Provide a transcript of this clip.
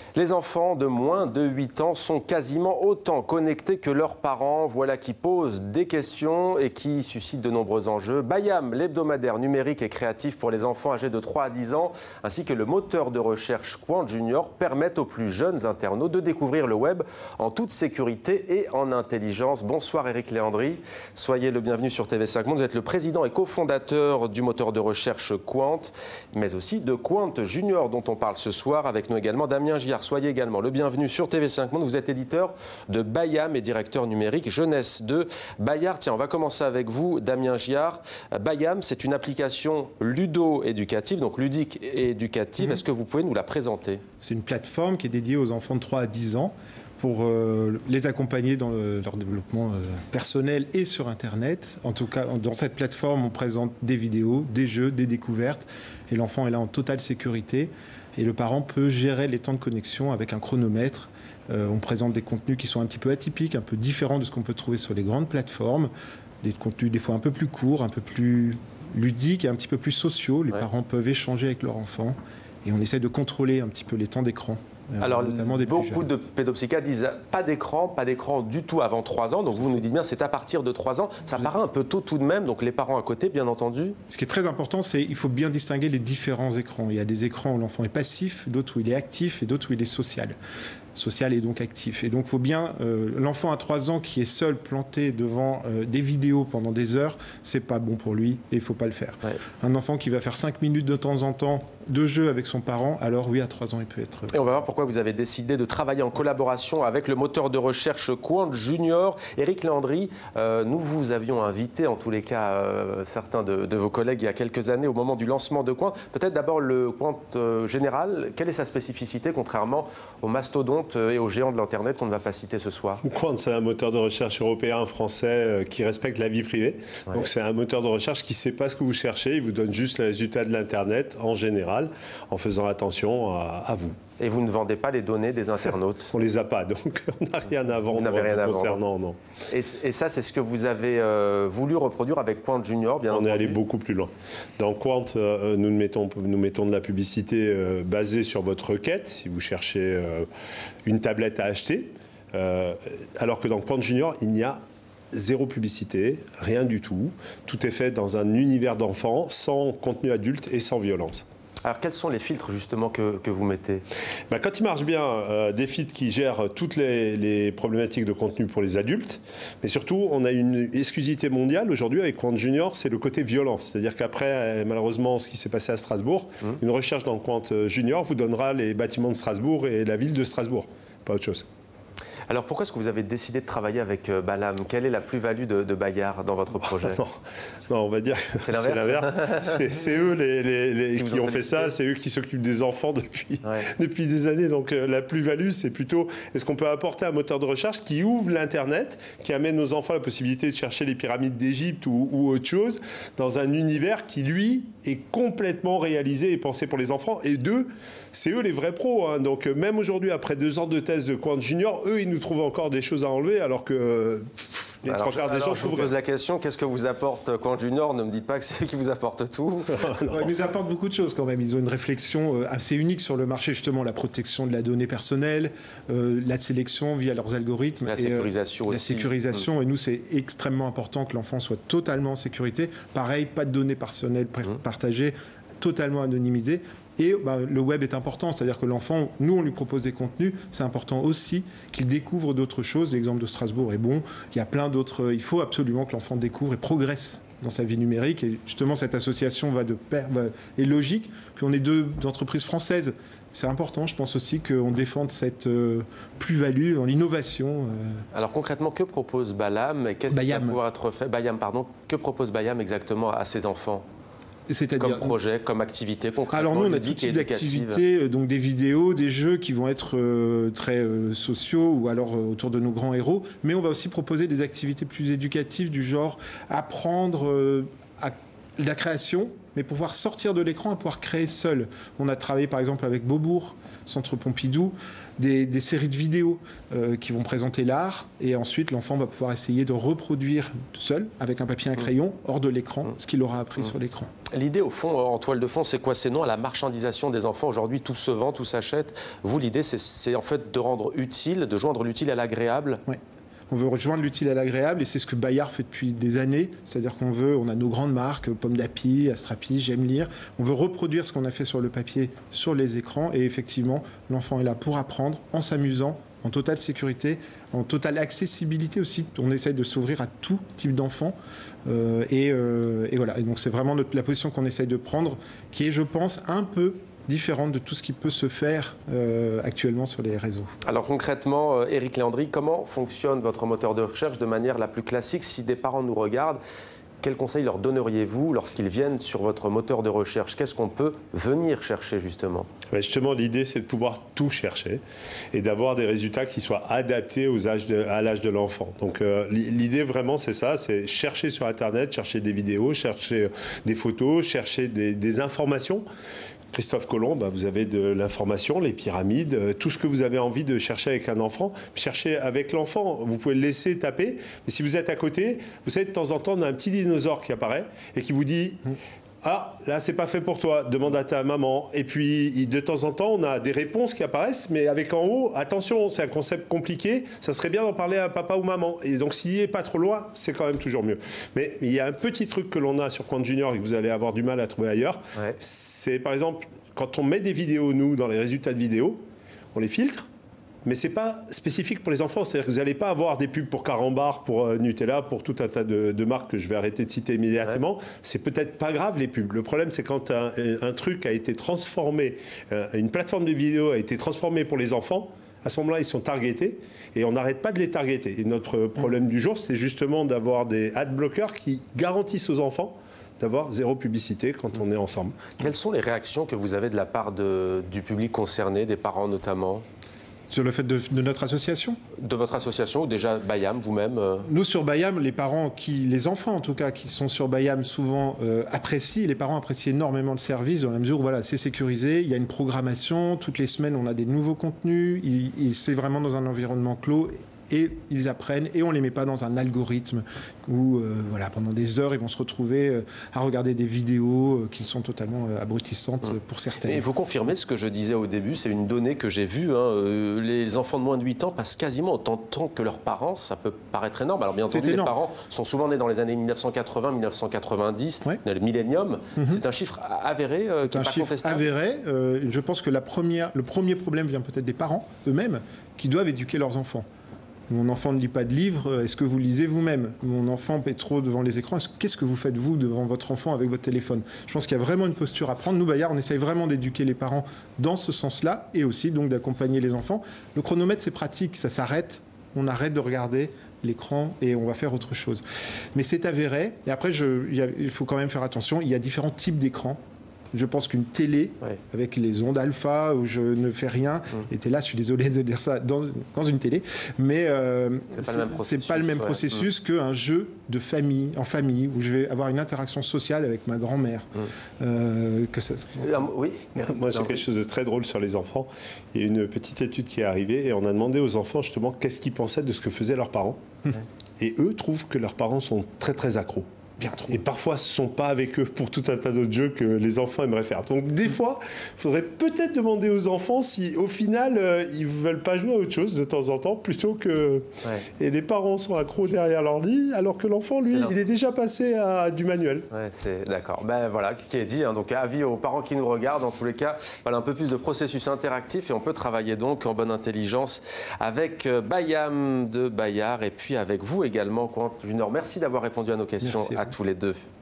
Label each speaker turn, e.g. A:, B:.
A: Les enfants de moins de 8 ans sont quasiment autant connectés que leurs parents. Voilà qui pose des questions et qui suscite de nombreux enjeux. Bayam, l'hebdomadaire numérique et créatif pour les enfants âgés de 3 à 10 ans, ainsi que le moteur de recherche Qwant Junior permettent aux plus jeunes internautes de découvrir le web en toute sécurité et en intelligence. Bonsoir Eric Léandri, soyez le bienvenu sur TV5 Monde. Vous êtes le président et cofondateur du moteur de recherche Qwant, mais aussi de Qwant Junior dont on parle ce soir. Avec nous également Damien Giard. Soyez également le bienvenu sur TV5 Monde. Vous êtes éditeur de Bayam et directeur numérique jeunesse de Bayard. Tiens, on va commencer avec vous, Damien Giard. Bayam, c'est une application ludo-éducative, donc ludique et éducative. Est-ce que vous pouvez nous la présenter?
B: C'est une plateforme qui est dédiée aux enfants de 3 à 10 ans pour les accompagner dans leur développement personnel et sur Internet. En tout cas, dans cette plateforme, on présente des vidéos, des jeux, des découvertes. Et l'enfant est là en totale sécurité. Et le parent peut gérer les temps de connexion avec un chronomètre. On présente des contenus qui sont un petit peu atypiques, un peu différents de ce qu'on peut trouver sur les grandes plateformes. Des contenus des fois un peu plus courts, un peu plus ludiques et un petit peu plus sociaux. Les parents peuvent échanger avec leur enfant. Et on essaie de contrôler un petit peu les temps d'écran.
A: Alors, beaucoup de pédopsychiatres disent pas d'écran du tout avant 3 ans. Donc vous nous dites bien, c'est à partir de 3 ans. Ça paraît un peu tôt tout de même, donc les parents à côté, bien entendu.
B: Ce qui est très important, c'est qu'il faut bien distinguer les différents écrans. Il y a des écrans où l'enfant est passif, d'autres où il est actif et d'autres où il est social. Social et donc actif. Et donc, il faut bien... l'enfant à 3 ans qui est seul planté devant des vidéos pendant des heures, c'est pas bon pour lui et il ne faut pas le faire. Ouais. Un enfant qui va faire 5 minutes de temps en temps de jeu avec son parent, alors oui, à 3 ans, il peut être...
A: Et on va voir pourquoi vous avez décidé de travailler en collaboration avec le moteur de recherche Qwant Junior. Eric Léandri, nous vous avions invité, en tous les cas, certains de vos collègues il y a quelques années, au moment du lancement de Qwant. Peut-être d'abord le Qwant général. Quelle est sa spécificité, contrairement aux mastodontes et aux géants de l'Internet qu'on ne va pas citer ce soir?
C: Qwant, c'est un moteur de recherche européen, français, qui respecte la vie privée. Ouais. Donc c'est un moteur de recherche qui ne sait pas ce que vous cherchez, il vous donne juste les résultats de l'Internet en général, en faisant attention à vous.
A: Et vous ne vendez pas les données des internautes?
C: On ne les a pas, donc on n'a rien à vendre.
A: Vous n'avez rien à
C: concernant,
A: vendre. Non. Et ça, c'est ce que vous avez voulu reproduire avec Qwant Junior, bien entendu.
C: On est allé beaucoup plus loin. Dans Qwant, nous mettons de la publicité basée sur votre requête, si vous cherchez une tablette à acheter, alors que dans Qwant Junior, il n'y a zéro publicité, rien du tout. Tout est fait dans un univers d'enfants, sans contenu adulte et sans violence.
A: Alors, quels sont les filtres, justement, que vous mettez?
C: Quand il marche bien, des filtres qui gèrent toutes les problématiques de contenu pour les adultes. Mais surtout, on a une exclusivité mondiale aujourd'hui avec Qwant Junior, c'est le côté violence. C'est-à-dire qu'après, malheureusement, ce qui s'est passé à Strasbourg, une recherche dans Qwant Junior vous donnera les bâtiments de Strasbourg et la ville de Strasbourg. Pas autre chose.
A: Alors pourquoi est-ce que vous avez décidé de travailler avec Bayam? Quelle est la plus-value de Bayard dans votre projet?
C: Non, on va dire que c'est l'inverse. C'est eux qui ont fait ça, c'est eux qui s'occupent des enfants depuis des années. Donc la plus-value, c'est plutôt, est-ce qu'on peut apporter un moteur de recherche qui ouvre l'Internet, qui amène aux enfants la possibilité de chercher les pyramides d'Égypte ou autre chose, dans un univers qui, lui, est complètement réalisé et pensé pour les enfants. Et deux, c'est eux les vrais pros. Hein. Donc même aujourd'hui, après 2 ans de tests de Qwant Junior, eux, ils nous trouvent encore des choses à enlever, alors que les 3 quarts des gens...
A: Je vous pose la question, qu'est-ce que vous apporte Qwant Junior? Ne me dites pas que c'est eux qui vous apportent tout.
B: Ils nous apportent beaucoup de choses quand même. Ils ont une réflexion assez unique sur le marché, justement, la protection de la donnée personnelle, la sélection via leurs algorithmes.
A: La sécurisation aussi.
B: La sécurisation, et nous, c'est extrêmement important que l'enfant soit totalement en sécurité. Pareil, pas de données personnelles partagées, totalement anonymisées. Et le web est important, c'est-à-dire que l'enfant, nous, on lui propose des contenus. C'est important aussi qu'il découvre d'autres choses. L'exemple de Strasbourg est bon. Il y a plein d'autres. Il faut absolument que l'enfant découvre et progresse dans sa vie numérique. Et justement, cette association est logique. Puis on est 2 entreprises françaises. C'est important, je pense aussi, qu'on défende cette plus-value dans l'innovation.
A: Alors concrètement, que propose Bayam? Qu'est-ce qui va pouvoir être fait? Bayam, pardon. Que propose Bayam exactement à ses enfants? Comme projet, comme activité concrètement?
B: Alors nous, on a tout type d'activités, donc des vidéos, des jeux qui vont être très sociaux ou alors autour de nos grands héros, mais on va aussi proposer des activités plus éducatives du genre apprendre la création, mais pour pouvoir sortir de l'écran et pouvoir créer seul. On a travaillé par exemple avec Beaubourg, Centre Pompidou, des séries de vidéos qui vont présenter l'art, et ensuite l'enfant va pouvoir essayer de reproduire seul, avec un papier et un crayon, hors de l'écran, ce qu'il aura appris sur l'écran.
A: L'idée, au fond, en toile de fond, c'est quoi? C'est non à la marchandisation des enfants. Aujourd'hui, tout se vend, tout s'achète. Vous, l'idée, c'est en fait de rendre utile, de joindre l'utile à l'agréable.
B: Oui. On veut rejoindre l'utile à l'agréable, et c'est ce que Bayard fait depuis des années. C'est-à-dire on a nos grandes marques, Pomme d'Api, Astrapi, J'aime lire. On veut reproduire ce qu'on a fait sur le papier, sur les écrans. Et effectivement, l'enfant est là pour apprendre, en s'amusant, en totale sécurité, en totale accessibilité aussi. On essaye de s'ouvrir à tout type d'enfants. Et voilà. Et donc c'est vraiment la position qu'on essaye de prendre, qui est, je pense, un peu différente de tout ce qui peut se faire actuellement sur les réseaux.
A: Alors concrètement, Éric Léandri, comment fonctionne votre moteur de recherche de manière la plus classique? Si des parents nous regardent, quels conseils leur donneriez-vous lorsqu'ils viennent sur votre moteur de recherche? Qu'est-ce qu'on peut venir chercher justement?
C: Justement, l'idée, c'est de pouvoir tout chercher et d'avoir des résultats qui soient adaptés à l'âge de l'enfant. Donc l'idée vraiment, c'est ça, c'est chercher sur Internet, chercher des vidéos, chercher des photos, chercher des informations. Christophe Colomb, vous avez de l'information, les pyramides, tout ce que vous avez envie de chercher avec un enfant. Cherchez avec l'enfant, vous pouvez le laisser taper. Mais si vous êtes à côté, vous savez, de temps en temps, on a un petit dinosaure qui apparaît et qui vous dit « Ah, là, c'est pas fait pour toi, demande à ta maman. » Et puis, de temps en temps, on a des réponses qui apparaissent, mais avec en haut, attention, c'est un concept compliqué, ça serait bien d'en parler à papa ou maman. Et donc, s'il n'est pas trop loin, c'est quand même toujours mieux. Mais il y a un petit truc que l'on a sur Quant Junior et que vous allez avoir du mal à trouver ailleurs. Ouais. C'est, par exemple, quand on met des vidéos, nous, dans les résultats de vidéos, on les filtre. Mais ce n'est pas spécifique pour les enfants. C'est-à-dire que vous n'allez pas avoir des pubs pour Carambar, pour Nutella, pour tout un tas de marques que je vais arrêter de citer immédiatement. Ouais. C'est peut-être pas grave, les pubs. Le problème, c'est quand un truc a été transformé, une plateforme de vidéo a été transformée pour les enfants, à ce moment-là, ils sont targetés et on n'arrête pas de les targeter. Et notre problème du jour, c'est justement d'avoir des ad bloqueurs qui garantissent aux enfants d'avoir zéro publicité quand on est ensemble.
A: Quelles sont les réactions que vous avez de la part du public concerné, des parents notamment ?
B: Sur le fait de notre association?
A: De votre association ou déjà Bayam vous-même?
B: Nous, sur Bayam, les enfants en tout cas, qui sont sur Bayam souvent apprécient, les parents apprécient énormément le service dans la mesure où voilà, c'est sécurisé, il y a une programmation, toutes les semaines on a des nouveaux contenus, c'est vraiment dans un environnement clos. Et ils apprennent, et on ne les met pas dans un algorithme où voilà, pendant des heures, ils vont se retrouver à regarder des vidéos qui sont totalement abrutissantes pour certaines.
A: Et vous confirmez ce que je disais au début, c'est une donnée que j'ai vue. Les enfants de moins de 8 ans passent quasiment autant de temps que leurs parents. Ça peut paraître énorme. Alors bien entendu, les parents sont souvent nés dans les années 1980-1990, ouais. Le millénium. C'est un chiffre avéré, qui n'est pas contestable.
B: Avéré. Je pense que le premier problème vient peut-être des parents eux-mêmes qui doivent éduquer leurs enfants. Mon enfant ne lit pas de livres, est-ce que vous lisez vous-même? Mon enfant est trop devant les écrans, qu'est-ce que vous faites vous devant votre enfant avec votre téléphone? Je pense qu'il y a vraiment une posture à prendre. Nous, Bayard, on essaye vraiment d'éduquer les parents dans ce sens-là et aussi donc d'accompagner les enfants. Le chronomètre, c'est pratique, ça s'arrête, on arrête de regarder l'écran et on va faire autre chose. Mais c'est avéré, et après, il faut quand même faire attention, il y a différents types d'écrans. Je pense qu'une télé, ouais. Avec les ondes alpha, où je ne fais rien, était là, je suis désolé de dire ça, dans une télé, mais c'est pas le même processus qu'un jeu de famille, en famille, où je vais avoir une interaction sociale avec ma grand-mère.
A: Oui.
C: Moi, j'ai quelque chose de très drôle sur les enfants. Il y a une petite étude qui est arrivée et on a demandé aux enfants justement qu'est-ce qu'ils pensaient de ce que faisaient leurs parents. Et eux trouvent que leurs parents sont très très accros. Et parfois, ce ne sont pas avec eux pour tout un tas d'autres jeux que les enfants aimeraient faire. Donc, des fois, il faudrait peut-être demander aux enfants si, au final, ils ne veulent pas jouer à autre chose de temps en temps, plutôt que... Ouais. Et les parents sont accros derrière l'ordi, alors que l'enfant, lui, il est déjà passé à du manuel.
A: Ouais, c'est d'accord. Ben voilà, qui est dit. Hein, donc, avis aux parents qui nous regardent. En tous les cas, voilà un peu plus de processus interactif et on peut travailler donc en bonne intelligence avec Bayam de Bayard et puis avec vous également, Quant Junior. Merci d'avoir répondu à nos questions. Merci. À tous les deux.